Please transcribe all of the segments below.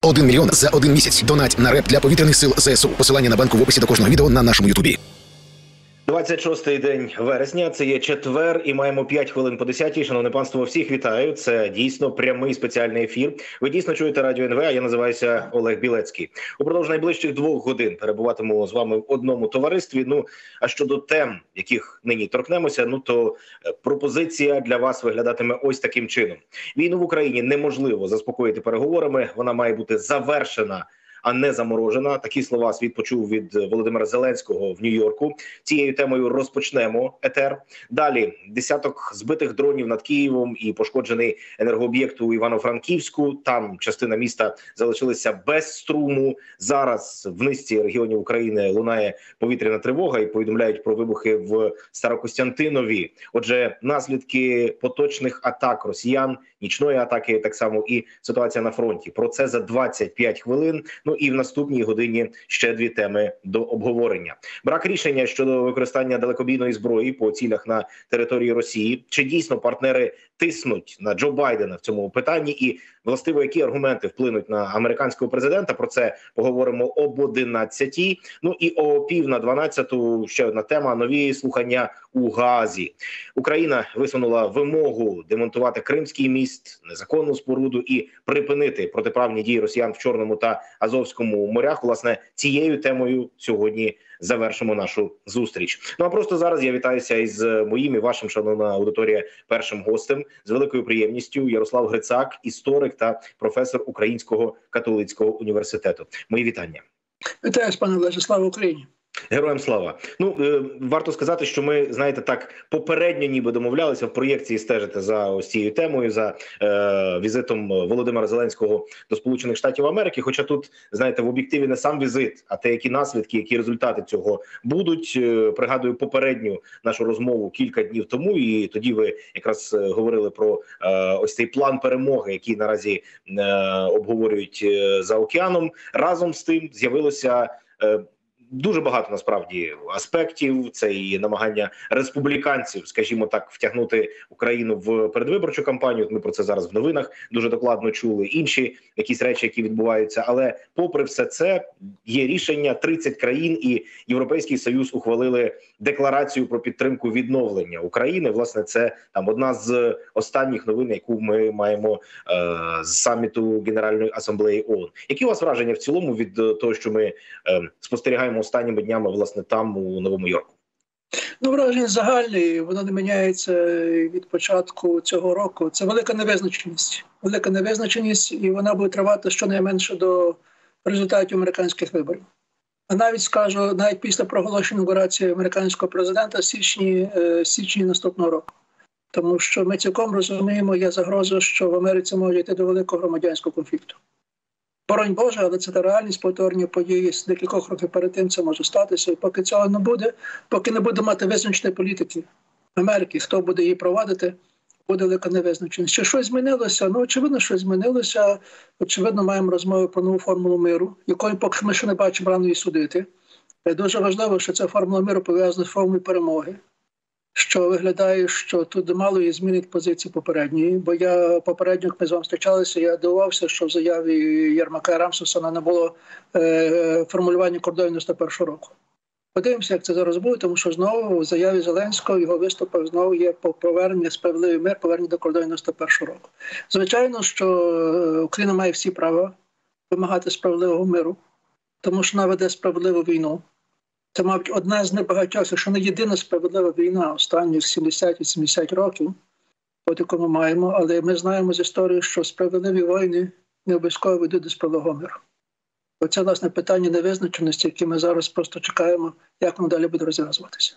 1 мільйон за 1 місяць. Донать на РЕП для повітряних сил ЗСУ. Посилання на банку в описі до кожного відео на нашому ютубі. 26-й день вересня, це є четвер, і маємо 5 хвилин по 10-й. Шановне панство, всіх вітаю. Це дійсно прямий спеціальний ефір. Ви дійсно чуєте Радіо НВ, а я називаюся Олег Білецький. Упродовж найближчих 2 годин перебуватиму з вами в одному товаристві. А щодо тем, яких нині торкнемося, то пропозиція для вас виглядатиме ось таким чином. Війну в Україні неможливо заспокоїти переговорами, вона має бути завершена, а не заморожена. Такі слова світ почув від Володимира Зеленського в Нью-Йорку. Цією темою розпочнемо етер. Далі десяток збитих дронів над Києвом і пошкоджений енергооб'єкт у Івано-Франківську. Там частина міста залишилася без струму. Зараз в низці регіонів України лунає повітряна тривога і повідомляють про вибухи в Старокостянтинові. Отже, наслідки поточних атак росіян, нічної атаки так само і ситуація на фронті. Про це за 25 хвилин. І в наступній годині ще 2 теми до обговорення. Брак рішення щодо використання далекобійної зброї по цілях на території Росії. Чи дійсно партнери тиснуть на Джо Байдена в цьому питанні? І, властиво, які аргументи вплинуть на американського президента? Про це поговоримо об 11-й. І о 11:50 ще одна тема – нові слухання у Гаазі. Україна висунула вимогу демонтувати Кримський міст, незаконну споруду і припинити протиправні дії росіян в Чорному та Азовському морях. Власне, цією темою сьогодні завершимо нашу зустріч. А просто зараз я вітаюся із моїм і вашим, шановна аудиторія, першим гостем. З великою приємністю Ярослав Грицак, історик та професор Українського католицького університету. Мої вітання. Вітаю, пане Олеже, слава Україні. Героям слава. Варто сказати, що ми, знаєте, так попередньо ніби домовлялися в проєкції стежити за ось цією темою, за візитом Володимира Зеленського до Сполучених Штатів Америки. Хоча тут, знаєте, в об'єктиві не сам візит, а те, які наслідки, які результати цього будуть. Пригадую попередню нашу розмову кілька днів тому, і тоді ви якраз говорили про ось цей план перемоги, який наразі обговорюють за океаном. Разом з тим з'явилося дуже багато, насправді, аспектів. Це і намагання республіканців, скажімо так, втягнути Україну в передвиборчу кампанію. Ми про це зараз в новинах дуже докладно чули. Інші якісь речі, які відбуваються. Але попри все це, є рішення. 30 країн і Європейський Союз ухвалили декларацію про підтримку відновлення України. Власне, це одна з останніх новин, яку ми маємо з саміту Генеральної асамблеї ООН. Які у вас враження в цілому від того, що ми спостерігаємо останніми днями, власне, там, у Новому Йорку? Враження загальне, воно не міняється від початку цього року. Це велика невизначеність. Велика невизначеність, і вона буде тривати щонайменше до результатів американських виборів. А навіть скажу, навіть після проголошення інаугурації американського президента в січні наступного року. Тому що ми цілком розуміємо, є загроза, що в Америці може йти до великого громадянського конфлікту. Боронь Боже, але це та реальність, повторні події з декількох років перед тим це може статися. І поки цього не буде, поки не буде мати визначеної політики Америки, хто буде її провадити, буде велика невизначеність. Чи щось змінилося? Очевидно, щось змінилося. Очевидно, маємо розмови про нову формулу миру, якої поки ми ще не бачимо, рано її судити. Дуже важливо, що ця формула миру пов'язана з формулою перемоги. Що виглядає, що тут мало є змінить позиції попередньої, бо я попередньо, як ми з вами зустрічалися, я дивувався, що в заяві Єрмака і Рамсфельда не було формулювання кордонів 91 року. Подивимося, як це зараз буде, тому що знову в заяві Зеленського, в його виступах знову є повернення, справедливий мир, повернення до кордонів 91 року. Звичайно, що Україна має всі права вимагати справедливого миру, тому що вона веде справедливу війну. Це, мабуть, одна з небагатьох, якщо не єдина справедлива війна останніх 70-80 років, яку ми маємо, але ми знаємо з історії, що справедливі війни не обов'язково ведуть до справедливого миру. Оце, власне, питання невизначеності, яке ми зараз просто чекаємо, як воно далі буде розв'язуватися.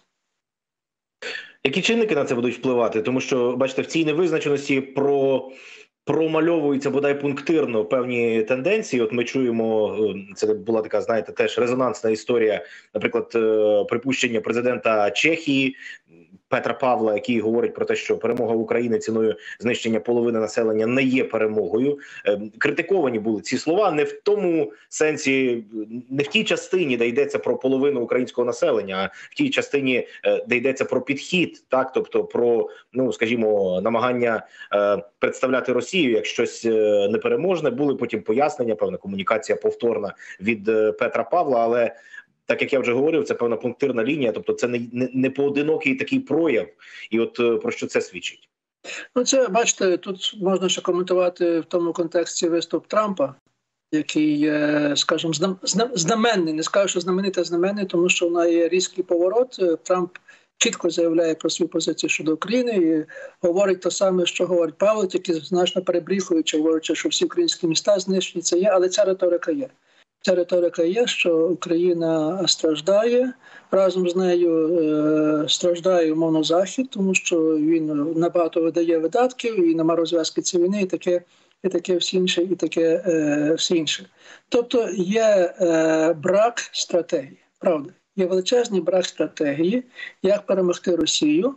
Які чинники на це будуть впливати? Тому що, бачите, в цій невизначеності промальовуються бодай пунктирно певні тенденції. От ми чуємо, це була така, знаєте, теж резонансна історія, наприклад, припущення президента Чехії Петра Павла, який говорить про те, що перемога України ціною знищення половини населення не є перемогою. Критиковані були ці слова не в тому сенсі, не в тій частині, де йдеться про половину українського населення, а в тій частині, де йдеться про підхід, так, тобто про, ну, скажімо, намагання представляти Росію як щось непереможне. Були потім пояснення, певна комунікація повторна від Петра Павла, але так як я вже говорив, це певна пунктирна лінія, тобто це не поодинокий такий прояв. І от про що це свідчить? Ну, це, бачите, тут можна ще коментувати в тому контексті виступ Трампа, який, скажімо, знаменний, не скажу, що знаменитий, а знаменний, тому що вона є різкий поворот. Трамп чітко заявляє про свою позицію щодо України і говорить те саме, що говорить Павло, тільки значно перебріхуючи, говорячи, що всі українські міста знищені, це є, але ця риторика є. Ця риторика є, що Україна страждає, разом з нею страждає, умовно, Захід, тому що він набагато видає видатків, і нема розв'язки цієї війни, і таке все інше, і таке все інше. Тобто є брак стратегії, правда. Є величезний брак стратегії, як перемогти Росію.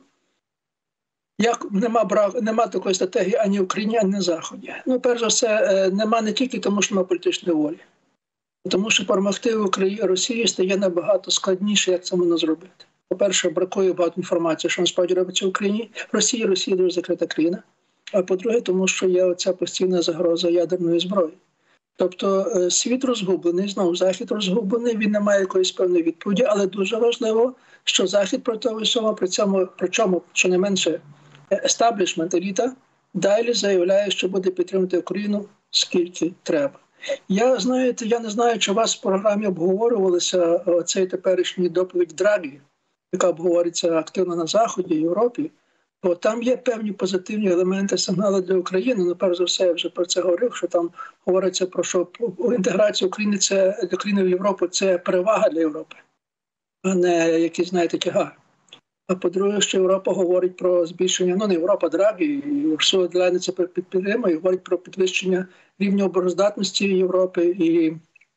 Як нема такої стратегії ані в Україні, ані на Заході. Ну, перш за все, нема не тільки тому, що немає політичної волі. Тому що перемогти Росію стає набагато складніше, як це можна зробити. По-перше, бракує багато інформації, що насправді робиться в Україні. Росія дуже закрита країна. А по-друге, тому що є оця постійна загроза ядерної зброї. Тобто світ розгублений, знову Захід розгублений, він не має якоїсь певної відповіді, але дуже важливо, що Захід про того всього, причому, щонайменше, естаблішмент, еліта, далі заявляє, що буде підтримувати Україну скільки треба. Я не знаю, чи у вас в програмі обговорювалася цей теперішній доповідь Драгі, яка обговорюється активно на Заході, Європі, бо там є певні позитивні елементи, сигнали для України. Ну, перш за все, я вже про це говорив, що там говориться про що інтеграція України в Європу – це перевага для Європи, а не якийсь, знаєте, тягар. А по-друге, що Європа говорить про збільшення, ну не Європа, Драгі, і Урсула фон дер Ляєн це підтримує, говорить про підвищення рівня обороноздатності Європи і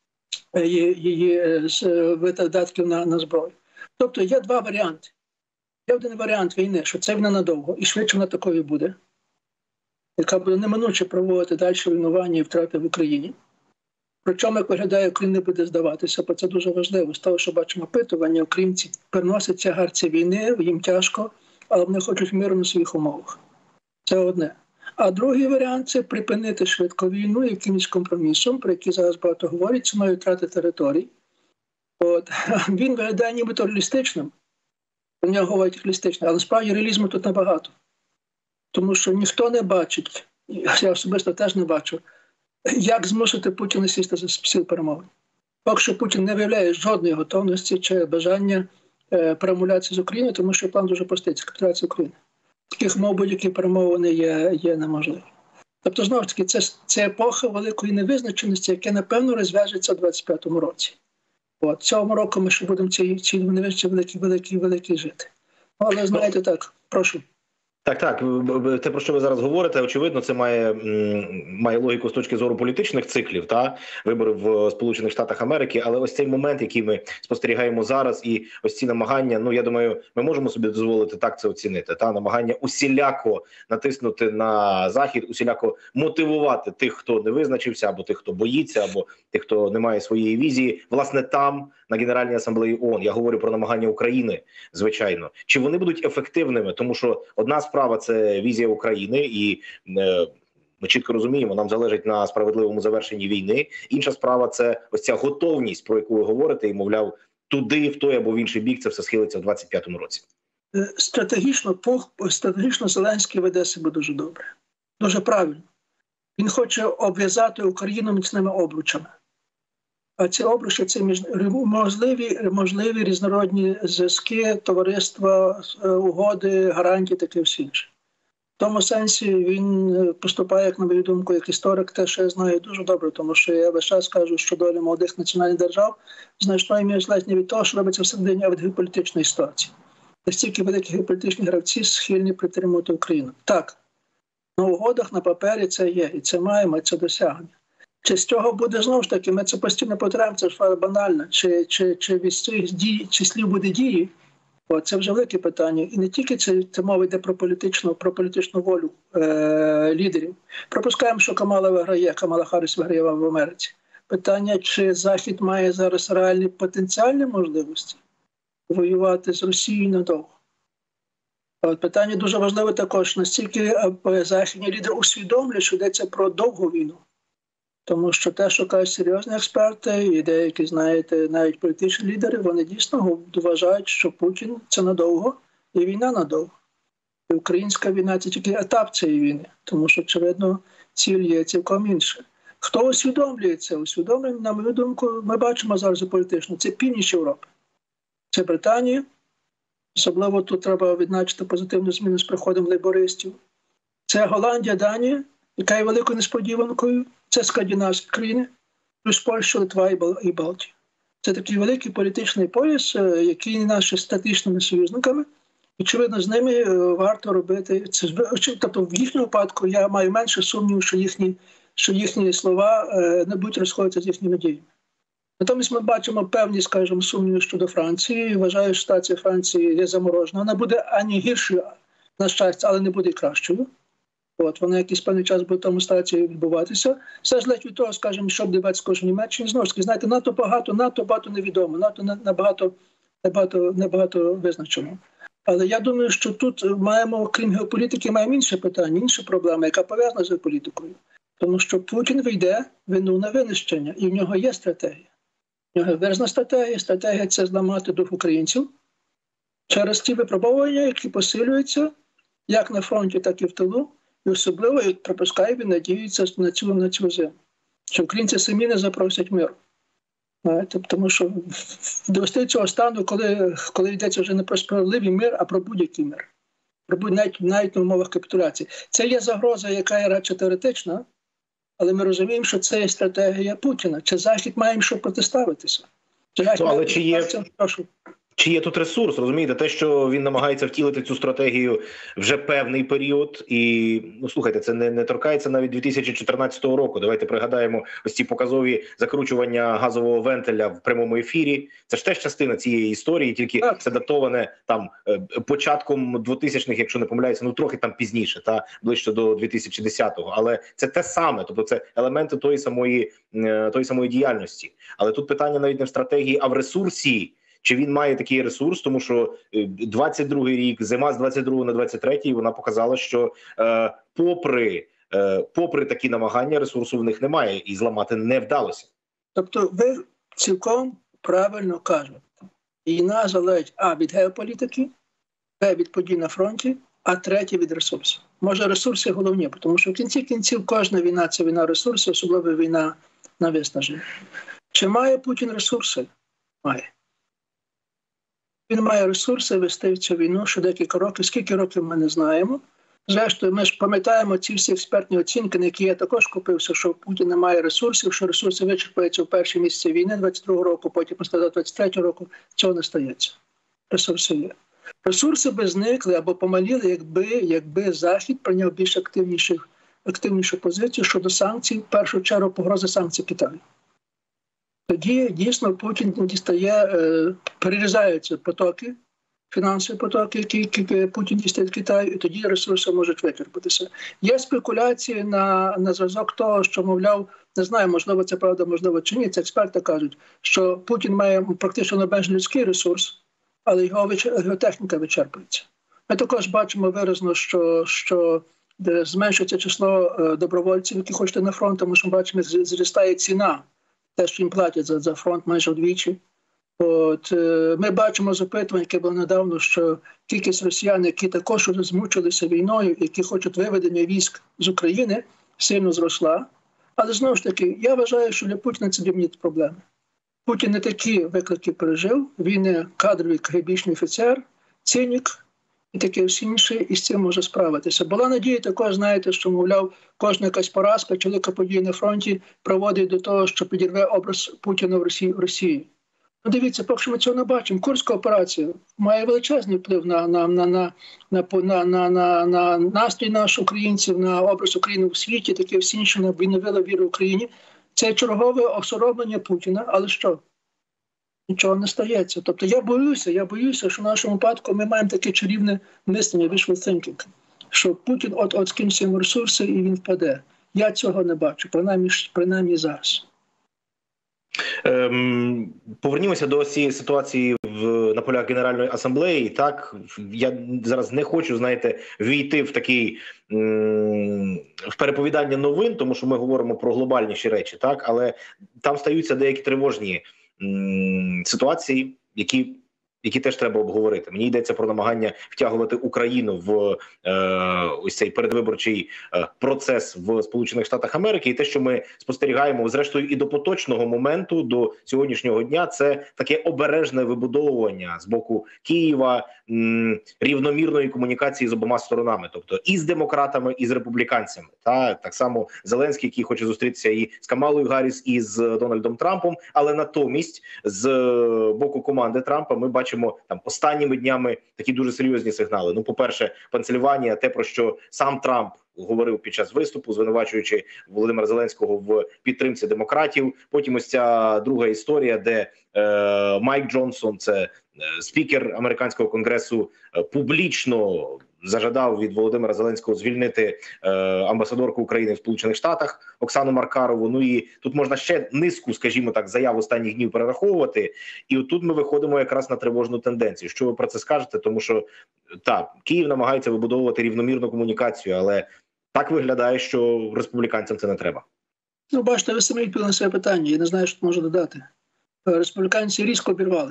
її видатків на зброю. Тобто є два варіанти. Є один варіант війни, що це війна надовго, і швидше вона такою буде, яка буде неминуче проводити далі руйнування і втрати в Україні. Причому, як виглядає, Україна не буде здаватися, бо це дуже важливо. З того, що бачимо опитування, українці переносять тягар цієї війни, їм тяжко, але вони хочуть миру на своїх умовах. Це одне. А другий варіант – це припинити швидко війну якимось компромісом, про який зараз багато говорять, ціною втрати територій. Він виглядає нібито реалістичним, про нього говорять реалістично, але насправді реалізму тут набагато. Тому що ніхто не бачить, я особисто теж не бачу, як змусити Путіна сісти за стіл перемовин. Поки що Путін не виявляє жодної готовності чи бажання перемовлятися з Україною, тому що план дуже простий – це капітуляція України. Таких мов будь-які перемовини є неможливі. Тобто, знову ж таки, це епоха великої невизначеності, яка, напевно, розв'яжеться у 25-му році. Цього року ми ще будемо ці невизначеності великі жити. Але, знаєте, так, прошу. Так, те, про що ви зараз говорите, очевидно, це має логіку з точки зору політичних циклів, вибори в Сполучених Штатах Америки, але ось цей момент, який ми спостерігаємо зараз, і ось ці намагання, ну, я думаю, ми можемо собі дозволити так це оцінити, намагання усіляко натиснути на Захід, усіляко мотивувати тих, хто не визначився, або тих, хто боїться, або тих, хто не має своєї візії, власне, там, на Генеральній асамблеї ООН. Я говорю про намагання України, звичайно. Чи вони будуть ефективними? Тому що одна справа – це візія України, і ми чітко розуміємо, нам залежить на справедливому завершенні війни. Інша справа – це ось ця готовність, про яку ви говорите, і, мовляв, туди, в той або в інший бік це все схилиться в 25-му році. Стратегічно Зеленський веде себе дуже добре. Дуже правильно. Він хоче обв'язати Україну міцними обручами. А ці обручі – це можливі різнородні зв'язки, товариства, угоди, гарантії, таке все інше. В тому сенсі він поступає, як на мою думку, як історик, те, що я знаю дуже добре, тому що я весь час кажу, що доля молодих національних держав значною мірою залежить не від того, що робиться всередині, а від геополітичної ситуації. Настільки великі геополітичні гравці схильні підтримувати Україну. Так, на угодах, на папері це є, і це маємо, і це досягнення. Чи з цього буде, знову ж таки, ми це постійно повторяємо, це ж банально, чи від цих дій, чи слів буде дії, Це вже велике питання. І не тільки це мова йде про політичну волю лідерів. Пропускаємо, що Камала Харріс виграє в Америці. Питання, чи Захід має зараз реальні потенціальні можливості воювати з Росією надовго. Питання дуже важливе також, настільки західні лідери усвідомлюють, що йдеться про довгу війну. Тому що те, що кажуть серйозні експерти і деякі, знаєте, навіть політичні лідери, вони дійсно вважають, що Путін – це надовго і війна надовго. І українська війна – це тільки етап цієї війни, тому що, очевидно, ціль є цілком інша. Хто усвідомлює це? Усвідомлює, на мою думку, ми бачимо зараз політично, це північ Європи. Це Британія, особливо тут треба відзначити позитивну зміну з приходом лейбористів. Це Голландія, Данія, яка є великою несподіванкою. Це скандинавські країни, плюс Польща, Литва і Балтія. Це такий великий політичний пояс, який є нашими стратегічними союзниками. Очевидно, з ними варто робити це. Тобто в їхньому випадку я маю менше сумнівів, що їхні слова не будуть розходитися з їхніми діями. Натомість ми бачимо певні, скажімо, сумніви щодо Франції. Вважаю, що ситуація Франції є заморожена. Вона буде ані гіршою, на щастя, але не буде кращою. Вона якийсь певний час буде в тому стації відбуватися. Все ж ледь від того, скажімо, що буде в Німеччині. Знову ж таки, знаєте, надто багато невідомо, надто небагато визначено. Але я думаю, що тут маємо, крім геополітики, маємо інше питання, інша проблема, яка пов'язана з геополітикою. Тому що Путін вийде вину на винищення, і в нього є стратегія. В нього виразна стратегія. Стратегія – це зламати дух українців через ті випробування, які посилюються як на фронті, так і в тилу. І особливо, як припускає, він надіється на цю зиму. Що українці самі не запросять миру. Тому що довести цього стану, коли йдеться вже не про справедливий мир, а про будь-який мир. Навіть на умовах капітуляції. Це є загроза, яка є радше теоретична, але ми розуміємо, що це є стратегія Путіна. Чи Захід має їм що протиставитися? Але чи є тут ресурс, розумієте? Те, що він намагається втілити цю стратегію вже певний період. І, слухайте, це не торкається навіть 2014 року. Давайте пригадаємо ось ці показові закручування газового вентиля в прямому ефірі. Це ж теж частина цієї історії, тільки це датоване там початком 2000-х, якщо не помиляюся, трохи там пізніше, ближче до 2010-го. Але це те саме, тобто це елементи тої самої діяльності. Але тут питання навіть не в стратегії, а в ресурсі. Чи він має такий ресурс, тому що 22-й рік, зима з 22 на 23-й, вона показала, що попри такі намагання, ресурсу в них немає і зламати не вдалося. Тобто ви цілком правильно кажете. Війна залежить від геополітики, від подій на фронті, а третє від ресурсів. Може ресурси головні, тому що в кінці кінців кожна війна – це війна ресурсів, особливо війна на виснаження. Чи має Путін ресурси? Має. Він має ресурси вести в цю війну ще декілька років. Скільки років ми не знаємо. Зрештою, ми ж пам'ятаємо ці всі експертні оцінки, на які я також купився, що Путін не має ресурсів, що ресурси вичерпаються в перші місяці війни 22-го року, потім до 23-го року. Цього не стається. Ресурси є. Ресурси би зникли або помаліли, якби Захід прийняв більш активнішу позицію щодо санкцій, в першу чергу погрози санкцій Китаю. Тоді дійсно Путін перерізаються потоки, фінансові потоки, які Путін дістає з Китаю, і тоді ресурси можуть вичерпатися. Є спекуляції на зразок того, що, мовляв, не знаю, можливо це правда, можливо чи ні, це експерти кажуть, що Путін має практично обмежений людський ресурс, але його техніка вичерпується. Ми також бачимо виразно, що зменшується число добровольців, які хочуть на фронт, тому що ми бачимо, зростає ціна. Те, що їм платять за фронт майже вдвічі. Ми бачимо запитування, яке було недавно, що кількість росіян, які також змучилися війною, які хочуть виведення військ з України, сильно зросла. Але знову ж таки, я вважаю, що для Путіна це дрібні проблеми. Путін не такі виклики пережив, він не кадровий КГБшний офіцер, цинік і таке всі інше, і з цим може справитися. Була надія також, знаєте, що, мовляв, кожна якась поразка чи велика подія на фронті приводить до того, що підірве образ Путіна в Росії. Дивіться, поки що ми цього не бачимо. Курська операція має величезний вплив на настрій наших українців, на образ України у світі, таке всі інше, відновила віру в Україні. Це чергове осоромлення Путіна, але що? нічого не стається. Тобто я боюся, що в нашому випадку ми маємо таке чарівне мислення, wishful thinking, що Путін от скинься йому ресурси і він впаде. Я цього не бачу, принаймні зараз. Повернімося до цієї ситуації на полях Генеральної асамблеї. Так, я зараз не хочу, війти в такий в переповідання новин, тому що ми говоримо про глобальніші речі, так, але там стаються деякі тривожні ситуації, які теж треба обговорити. Мені йдеться про намагання втягувати Україну в ось цей передвиборчий процес в Сполучених Штатах Америки. І те, що ми спостерігаємо, зрештою, і до поточного моменту, до сьогоднішнього дня, це таке обережне вибудовування з боку Києва рівномірної комунікації з обома сторонами, тобто і з демократами, і з республіканцями. Та так само Зеленський, який хоче зустрітися і з Камалою Гарріс, і з Дональдом Трампом, але натомість з боку команди Трампа ми бачимо там останніми днями такі дуже серйозні сигнали. Ну, по-перше, Пенсильванія, те, про що сам Трамп говорив під час виступу, звинувачуючи Володимира Зеленського в підтримці демократів. Потім ось ця друга історія, де Майк Джонсон, це спікер американського конгресу, публічно зажадав від Володимира Зеленського звільнити амбасадорку України в Сполучених Штатах Оксану Маркарову. Ну і тут можна ще низку, скажімо так, заяв останніх днів перераховувати. І отут ми виходимо якраз на тривожну тенденцію. Що ви про це скажете? Тому що, так, Київ намагається вибудовувати рівномірну комунікацію, але так виглядає, що республіканцям це не треба. Ну, бачите, ви самі відповіли на своє питання. Я не знаю, що можу додати. Республіканці різко обірвали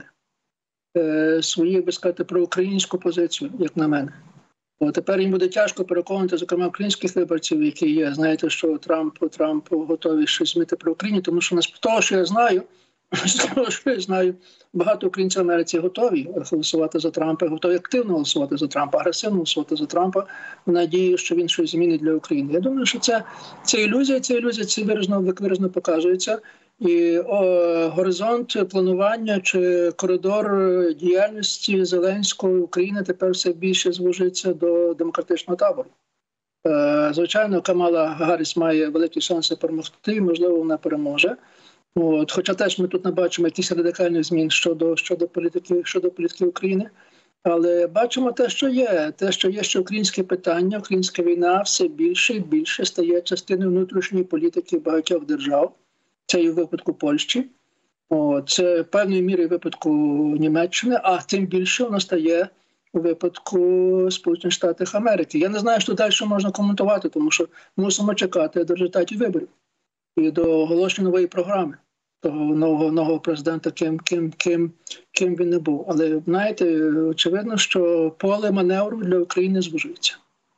свою, би сказати, проукраїнську позицію, як на мене. Бо тепер їм буде тяжко переконати, зокрема, українських виборців, які є. Знаєте, що Трамп готовий щось змінити про Україну, тому що з того, що я знаю, багато українців в Америці готові голосувати за Трампа, готові активно голосувати за Трампа, агресивно голосувати за Трампа, в надії, що він щось змінить для України. Я думаю, що це ілюзія, це виразно показується. І горизонт планування чи коридор діяльності Зеленського України тепер все більше звужиться до демократичного табору. Звичайно, Камала Гарріс має великі шанси перемогти, можливо, вона переможе. Хоча теж ми тут не бачимо якісь радикальних змін щодо політики України. Але бачимо те, що є, що українське питання, українська війна все більше і більше стає частиною внутрішньої політики багатьох держав. Це і в випадку Польщі, це певною мірою в випадку Німеччини, а тим більше воно стає у випадку Сполучених Штатів Америки. Я не знаю, що далі можна коментувати, тому що мусимо чекати до результатів виборів і до оголошення нової програми того нового президента, ким він не був. Але, знаєте, очевидно, що поле маневру для України звужується.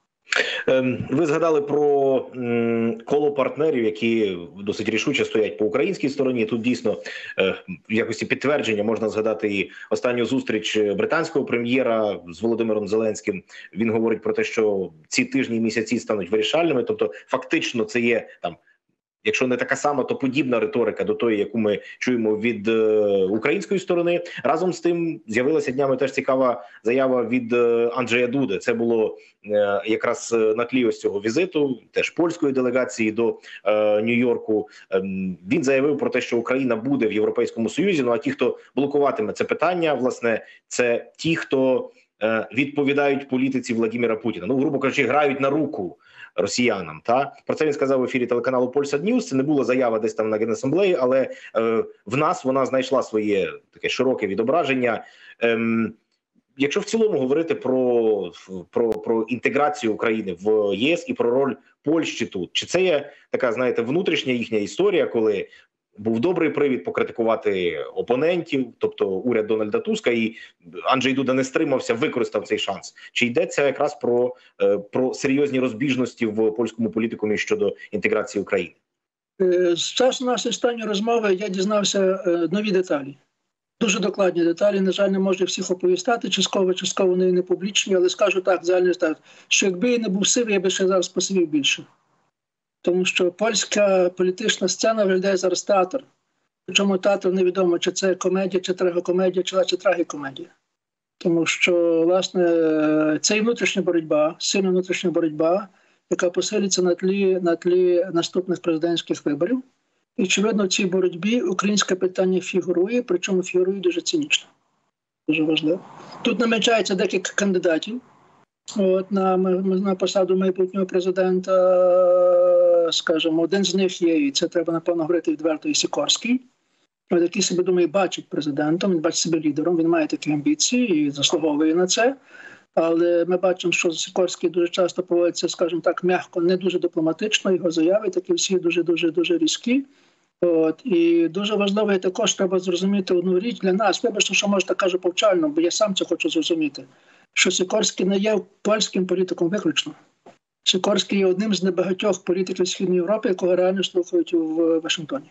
Ви згадали про коло партнерів, які досить рішуче стоять по українській стороні. Тут дійсно в якості підтвердження можна згадати і останню зустріч британського прем'єра з Володимиром Зеленським. Він говорить про те, що ці тижні і місяці стануть вирішальними. Тобто фактично це є там, якщо не така сама, то подібна риторика до тої, яку ми чуємо від української сторони. Разом з тим з'явилася днями теж цікава заява від Анджея Дуди. Це було якраз на тлі ось цього візиту, теж польської делегації до Нью-Йорку. Він заявив про те, що Україна буде в Європейському Союзі, ну а ті, хто блокуватиме це питання, власне, це ті, хто відповідають політиці Владимира Путіна. Ну, грубо кажучи, грають на руку росіянам. Та про це він сказав в ефірі телеканалу Polsat News. Це не була заява десь там на Генасамблеї, але в нас вона знайшла своє таке широке відображення. Якщо в цілому говорити про інтеграцію України в ЄС і про роль Польщі тут, чи це є така, знаєте, внутрішня їхня історія, коли був добрий привід покритикувати опонентів, тобто уряд Дональда Туска, і Анджей Дуда не стримався, використав цей шанс. Чи йдеться якраз про серйозні розбіжності в польському політикумі щодо інтеграції України? З часу нашої останньої розмови я дізнався нові деталі. Дуже докладні деталі, на жаль, не можу всіх оповістати, частково вони не публічні, але скажу так, загально так, що якби я не був сивий, я би ще зараз посивів більше. Тому що польська політична сцена виглядає зараз театр. Причому театр невідомо, чи це комедія, чи трагікомедія, чи трагікомедія. Тому що, власне, це і внутрішня боротьба, сильна внутрішня боротьба, яка посилиться на тлі наступних президентських виборів. І, очевидно, в цій боротьбі українське питання фігурує, причому фігурує дуже цинічно. Дуже важливо. Тут намічається декілька кандидатів. На посаду майбутнього президента, скажімо, один з них є, і це треба, напевно, говорити відверто, і Сікорський, який себе, думаю, бачить президентом, він бачить себе лідером, він має такі амбіції і заслуговує на це. Але ми бачимо, що Сікорський дуже часто поводиться, скажімо так, м'яко, не дуже дипломатично, його заяви такі всі дуже різкі. І дуже важливо, і також треба зрозуміти одну річ для нас. Вибачте, що може так кажу повчально, бо я сам це хочу зрозуміти, що Сікорський не є польським політиком виключно. Сікорський є одним з небагатьох політиків Східної Європи, якого реально слухають в Вашингтоні.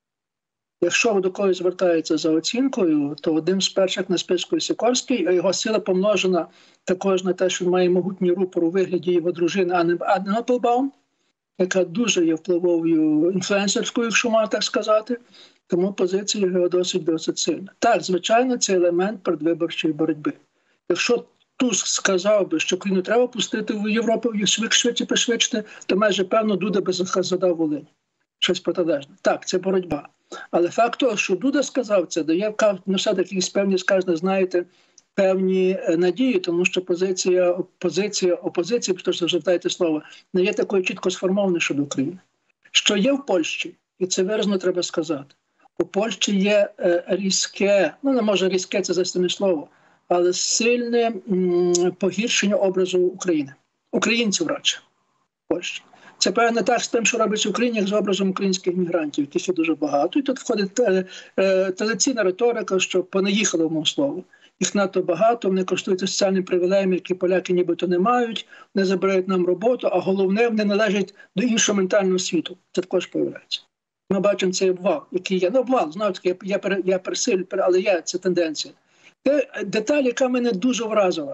Якщо до когось звертається за оцінкою, то одним з перших на списку Сікорський, а його сила помножена також на те, що він має могутній рупор у вигляді його дружини Анни Апплбаум, яка дуже є впливовою інфлюенсерською, якщо можна так сказати, тому позиція його досить сильна. Так, звичайно, це елемент передвиборчої боротьби. Якщо Туск сказав би, що Україну треба пустити в Європу швидше пришвидшити, то майже певно Дуда би задав Волинь. Щось протилежне. Так, це боротьба. Але факт того, що Дуда сказав це, дає все-таки певні, скажімо, знаєте, певні надії, тому що позиція опозиції, тому що звертаєте слово, не є такою чітко сформованою щодо України. Що є в Польщі, і це виразно треба сказати, у Польщі є різке, не може різке, це застане слово, але сильне погіршення образу України. Українців радше в Польщі. Це певно так з тим, що робиться в Україні, як з образом українських мігрантів, яких є дуже багато. І тут входить традиційна риторика, що понаїхали, мов слово. Їх надто багато, вони користуються соціальними привілеями, які поляки нібито не мають, не забирають нам роботу, а головне, вони належать до іншого ментального світу. Це також появляється. Ми бачимо цей обвал, який є. Обвал, знову таки, я пересилю, але є ця тенденція. Це деталь, яка мене дуже вразила.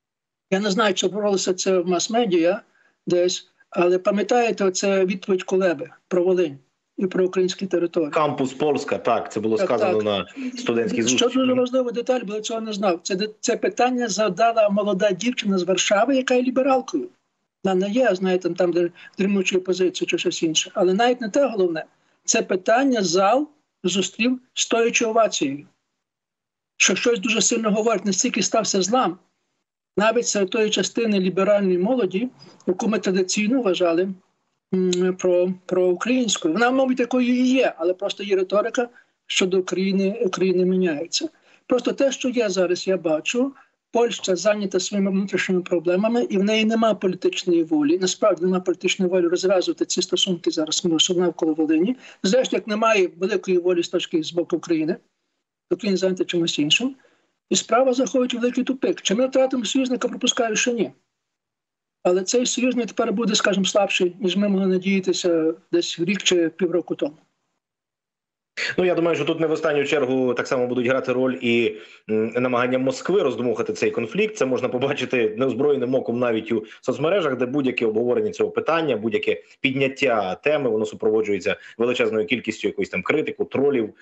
Я не знаю, чи боролося це в мас-медіа десь, але пам'ятаєте, оце відповідь Кулеби про Волинь і про українські території. Кампус Польська, так, це було сказано на студентській зустрічі. Що дуже важлива деталь, бо я цього не знав. Це питання задала молода дівчина з Варшави, яка є лібералкою. Вона не є, знаєте, там, де дрімучою позицією чи щось інше. Але навіть не те головне. Це питання зал зустрів стоячою овацією. Що щось дуже сильно говорить, настільки стався злам, навіть серед тої частини ліберальної молоді, яку ми традиційно вважали про українську. Вона, мабуть, такою і є, але просто її риторика щодо України міняється. Просто те, що я зараз бачу, Польща зайнята своїми внутрішніми проблемами, і в неї немає політичної волі. Насправді немає політичної волі розв'язувати ці стосунки зараз навколо Волині. Зрештою, як немає великої волі з боку України, то Україна зайнята чимось іншим. І справа заходить у великий тупик. Чи ми втратимо союзника, пропускаю, що ні. Але цей союзник тепер буде, скажімо, слабший, ніж ми могли надіятися десь рік чи півроку тому. Я думаю, що тут не в останню чергу так само будуть грати роль і намагання Москви роздмухати цей конфлікт. Це можна побачити неозброєним оком навіть у соцмережах, де будь-яке обговорення цього питання, будь-яке підняття теми, воно супроводжується величезною кількістю якоїсь там критику, тролів,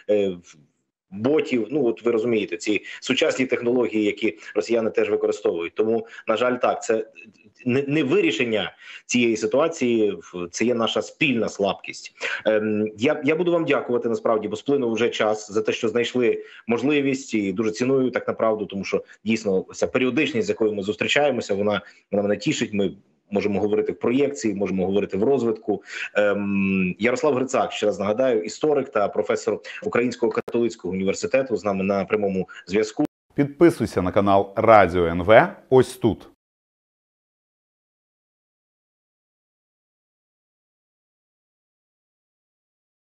ботів. От ви розумієте, ці сучасні технології, які росіяни теж використовують. Тому, на жаль, так, це не вирішення цієї ситуації, це є наша спільна слабкість. Я буду вам дякувати, насправді, бо сплинув вже час, за те, що знайшли можливість, і дуже ціную так направду, тому що дійсно ця періодичність, з якою ми зустрічаємося, вона мене тішить. Ми можемо говорити в проєкції, можемо говорити в розвитку. Ярослав Грицак, ще раз нагадаю, історик та професор Українського католицького університету, з нами на прямому зв'язку. Підписуйся на канал Радіо НВ ось тут.